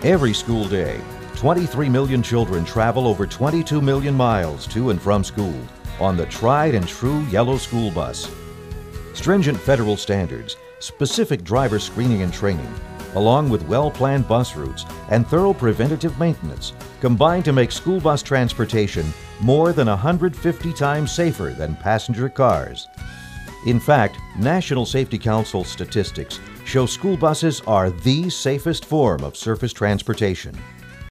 Every school day, 23 million children travel over 22 million miles to and from school on the tried and true yellow school bus. Stringent federal standards, specific driver screening and training, along with well-planned bus routes and thorough preventative maintenance, combine to make school bus transportation more than 150 times safer than passenger cars. In fact, National Safety Council statistics show school buses are the safest form of surface transportation.